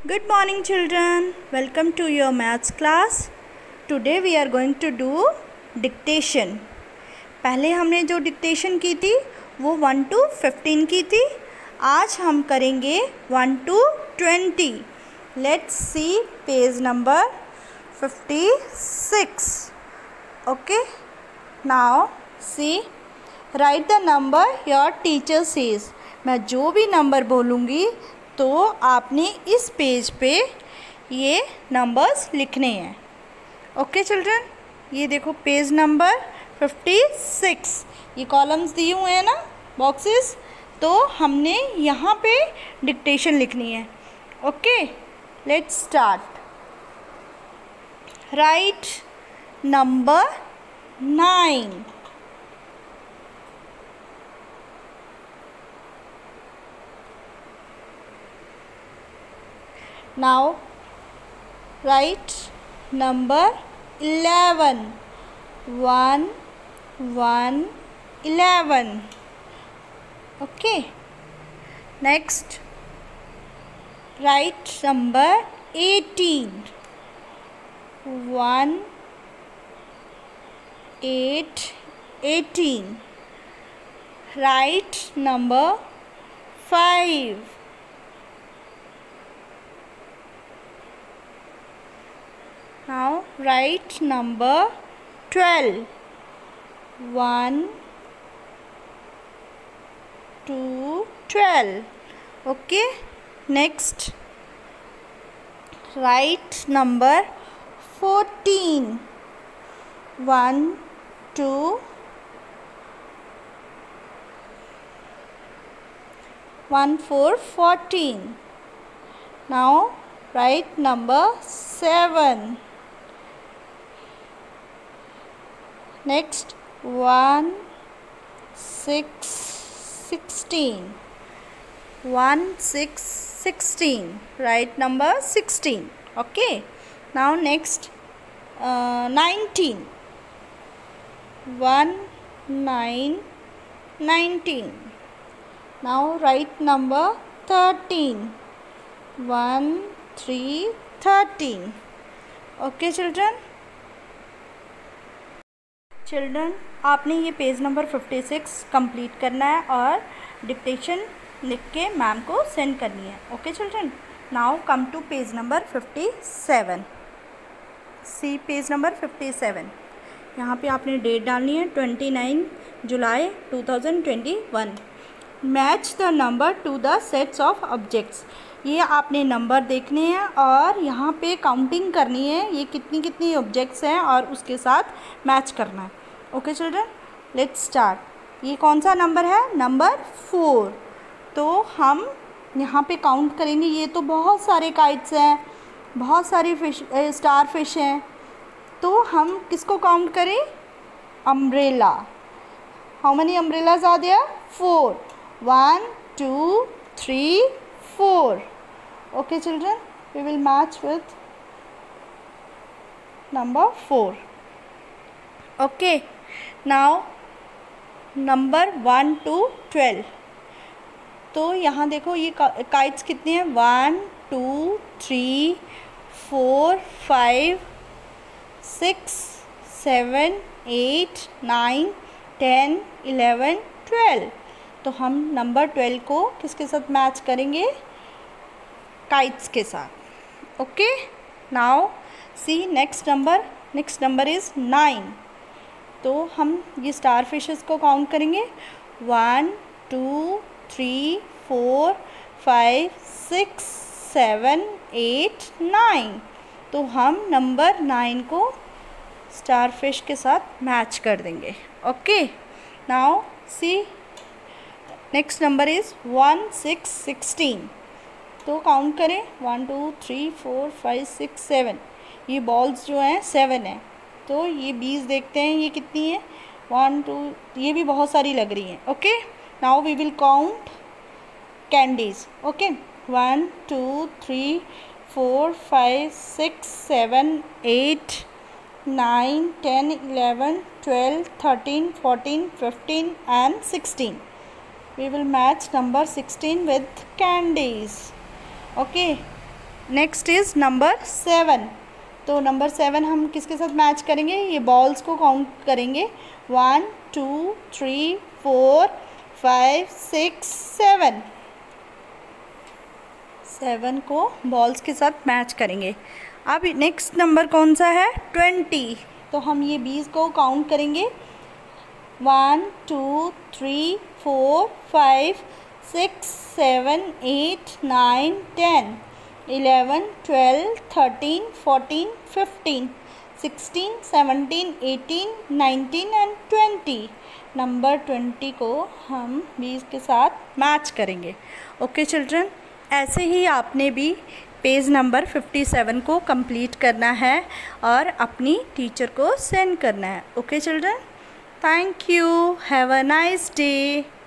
Good morning children, welcome to your maths class. Today we are going to do dictation. पहले हमने जो dictation की थी वो 1 to 15 की थी. आज हम करेंगे 1 to 20. Let's see page number 56. Okay, now see, write the number your teacher says. मैं जो भी नंबर बोलूँगी तो आपने इस पेज पे ये नंबर्स लिखने हैं. ओके चिल्ड्रन, ये देखो पेज नंबर 56. ये कॉलम्स दिए हुए हैं ना, बॉक्सेस, तो हमने यहाँ पे डिक्टेशन लिखनी है. Okay, let's start. Write number 9. Now write number 11. 1 1 11. Okay, next write number 18. 1 8 18. Write number 5. Now write number 12. 1 2 12. Okay, next write number 14. 1 2 1 4 14. Now write number 7. Next 1 6 16. 1 6 16. Write number 16. Okay, now next 19. 1 9 19. Now write number 13. 1 3 13. Okay children, आपने ये page number 56 complete करना है और dictation लिख के ma'am को send करनी है. Okay children, now come to page number 57. See page number 57. यहाँ पे आपने डेट डालनी है 29 जुलाई 2021. Match the number to the sets of objects. ये आपने नंबर देखने हैं और यहाँ पे काउंटिंग करनी है, ये कितनी कितनी ऑब्जेक्ट्स हैं और उसके साथ मैच करना है. Okay children, let's start. ये कौन सा नंबर है? नंबर 4. तो हम यहाँ पे काउंट करेंगे. ये तो बहुत सारे काइट्स हैं, बहुत सारी फिश, स्टार फिश हैं. तो हम किसको काउंट करें? Umbrella. How many umbrellas are there? 4. 1 2 3 4. Okay children, we will match with number 4. Okay, now number 1 to 12. तो यहाँ देखो ये काइट्स कितने हैं? 1 2 3 4 5 6 7 8 9 10 11 12. तो हम नंबर 12 को किसके साथ मैच करेंगे? काइट्स के साथ. Okay, now see next number is 9. तो हम ये स्टार फिशेस को काउंट करेंगे. 1 2 3 4 5 6 7 8 9. तो हम नंबर 9 को स्टार फिश के साथ मैच कर देंगे. Okay, now see next number is 1 6 16. तो काउंट करें 1 2 3 4 5 6 7. ये बॉल्स जो हैं 7 हैं. तो ये बीज देखते हैं ये कितनी है? 1 2, ये भी बहुत सारी लग रही हैं. Okay, now we will count candies. Okay, 1 2 3 4 5 6 7 8 9 10 11 12 13 14 15 and 16. We will match number 16 with candies. Okay, next is number 7। तो नंबर 7 हम किसके साथ मैच करेंगे, ये बॉल्स को काउंट करेंगे 1 2 3 4 5 6 7। 7 को बॉल्स के साथ मैच करेंगे। अब नेक्स्ट नंबर कौन सा है, 20। तो हम ये 20 को काउंट करेंगे 1 2 3 4 5 6 7 8 9 10 11 12 13 14 15 16 17 18 19 एंड 20। नंबर 20 को हम 20 के साथ मैच करेंगे। ओके चिल्ड्रन, ऐसे ही आपने भी पेज नंबर 57 को कंप्लीट करना है और अपनी टीचर को सेंड करना है। Okay children, thank you, have a nice day.